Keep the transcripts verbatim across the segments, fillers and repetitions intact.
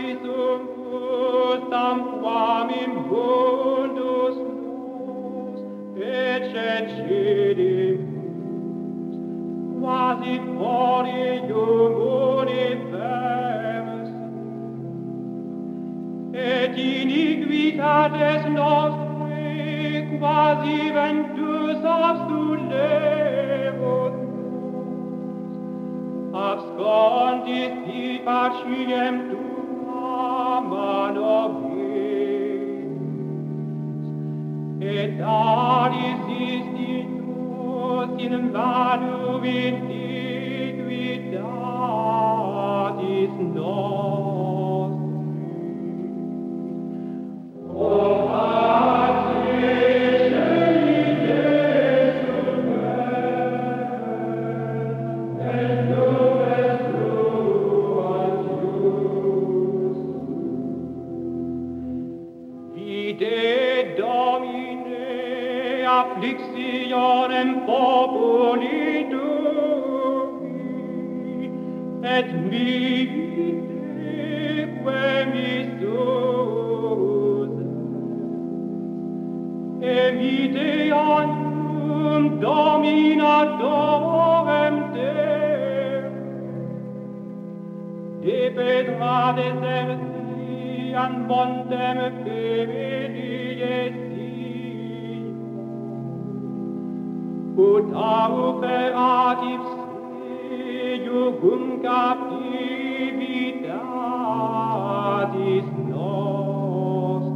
sumus tamquam imbundus nos, ecce cedimus, quasi forium universi, et iniquitates nostri quasi ventus abstulebus, abscondis di paciem tua mano viis, et alis istitus in vanu iniquitatis nostri. O Patris, scegli Jesum et nubes tuas ius. Vide Domine afflictionem populi tui, et mihi quemis tuus. Evite annum dominatorem Deo, de petra desertiam montem feriesi, ut auferat ipse jugum captivitatis nostri.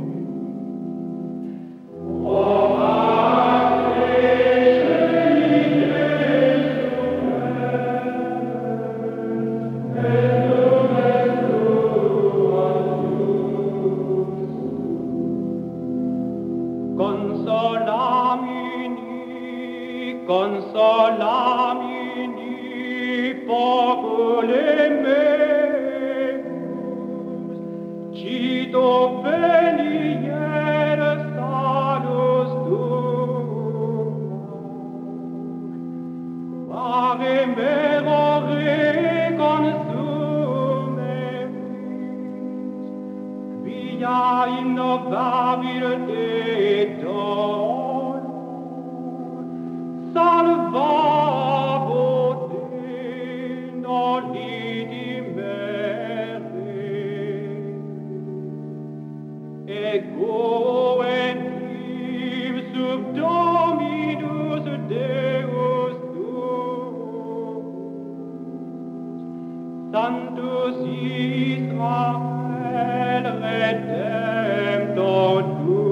O Patris, scegli Jesum et nubes tuas ius. Consolamini, consolamini, popule meus, cito venier salus tua, pare mero reconsumeris, via innovabil et dolor, salvavo te noli dimere, ego et im sub Dominus Deus tuus, Sanctus Israel Redemptor tuus.